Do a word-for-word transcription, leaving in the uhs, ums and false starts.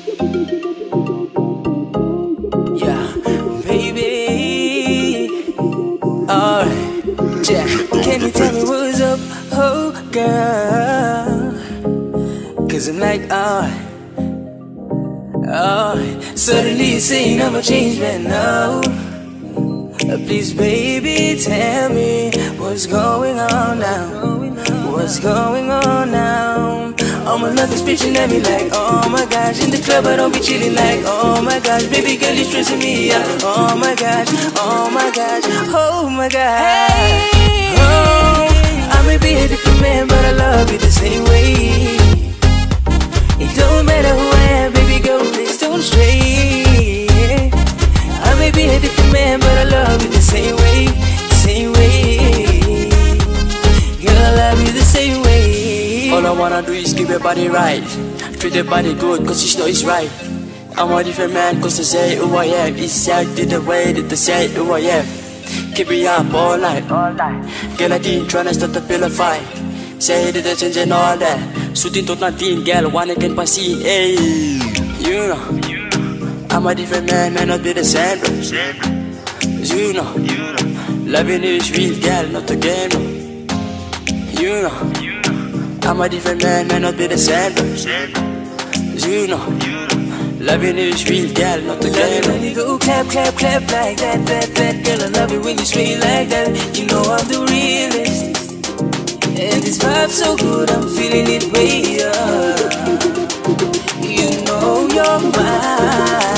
Yeah, baby. Alright, yeah. Can you tell me what's up, oh girl? Cause I'm like, alright, alright. Suddenly you're saying I'm a changed man now. Uh, Please, baby, tell me what's going on now. What's going on now? All my love is bitching at me like, oh my gosh. In the club I don't be chilling like, oh my gosh. Baby girl, you stressing me out. Oh my gosh, oh my gosh, oh my gosh. Hey. Oh, I may be a different man, but I love you the same way. It don't matter who I am, baby girl, please don't stray. I may be a different man, but I love you the same way, same way. Girl, I love you the same way. All I wanna do is give your body right. Treat your body good, cause you know it's right. I'm a different man, cause they say who I am. Exactly the way that they say who I am. Keep me up all night. Girl, I didn't try to start to feel a fight. Say that they're changing all that. Suiting to nothing, girl, one can pass it. Hey, you know, I'm a different man, may not be the same, bro. You know, loving you is real, girl, not a game, no. You know, I'm a different man, may not be the same, bro. You know, loving you is real, girl, not a Love it game, when you go clap, clap, clap like that, that, that. Girl, I love it when you swing like that. You know I'm the realest. And this vibe so good, I'm feeling it way up. You know you're mine.